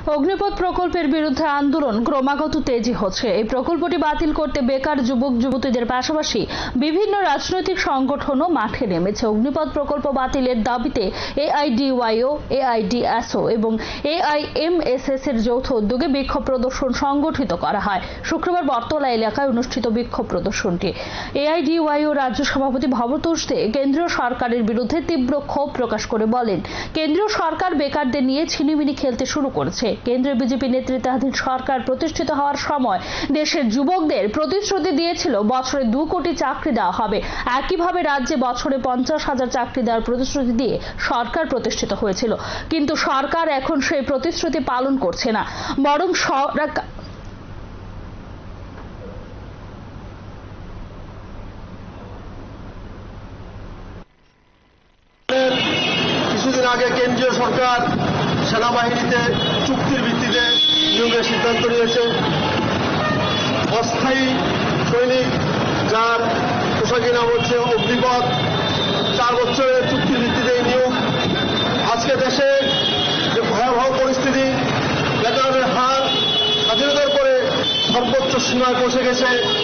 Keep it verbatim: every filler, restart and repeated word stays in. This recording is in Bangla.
অগ্নিপথ প্রকল্পের বিরুদ্ধে আন্দোলন ক্রমাগত তেজি হচ্ছে। এই প্রকল্পটি বাতিল করতে বেকার যুবক যুবতীদের পাশাপাশি বিভিন্ন রাজনৈতিক সংগঠনও মাঠে নেমেছে। অগ্নিপথ প্রকল্প বাতিলের দাবিতে এআইডিওয়াইও, এআইডিএসও এবং এআইএমএসএস এর যৌথ উদ্যোগে বিক্ষোভ প্রদর্শন সংগঠিত করা হয়। শুক্রবার বটতলা এলাকায় অনুষ্ঠিত বিক্ষোভ প্রদর্শনটি এআইডিওয়াইও রাজ্য সভাপতি ভবতোষ দে কেন্দ্রীয় সরকারের বিরুদ্ধে তীব্র ক্ষোভ প্রকাশ করে বলেন, কেন্দ্রীয় সরকার বেকারদের নিয়ে ছিনিমিনি খেলতে শুরু করেছে। কেন্দ্রীয় বিজেপি নেতৃত্বাধীন সরকার প্রতিষ্ঠিত হওয়ার সময় দেশের যুবকদের প্রতিশ্রুতি দিয়েছিল বছরে দু কোটি চাকরি দেওয়া হবে। একইভাবে রাজ্যে বছরে পঞ্চাশ হাজার চাকরি দেওয়ার প্রতিশ্রুতি দিয়ে সরকার প্রতিষ্ঠিত হয়েছিল, কিন্তু সরকার এখন সেই প্রতিশ্রুতি পালন করছে না, বরং সরকার কিছুদিন আগে কেন্দ্রীয় সরকার সেনাবাহিনীতে চুক্তির ভিত্তিতে নিয়োগের সিদ্ধান্ত নিয়েছে। অস্থায়ী সৈনিক যার পোশাকি নাম হচ্ছে অগ্নিপথ, চার বছরের চুক্তির ভিত্তিতে নিয়োগ। আজকে দেশে যে ভয়াবহ পরিস্থিতি, বেকারের হার স্বাধীনতার পরে সর্বোচ্চ সীমায় পৌঁছে গেছে।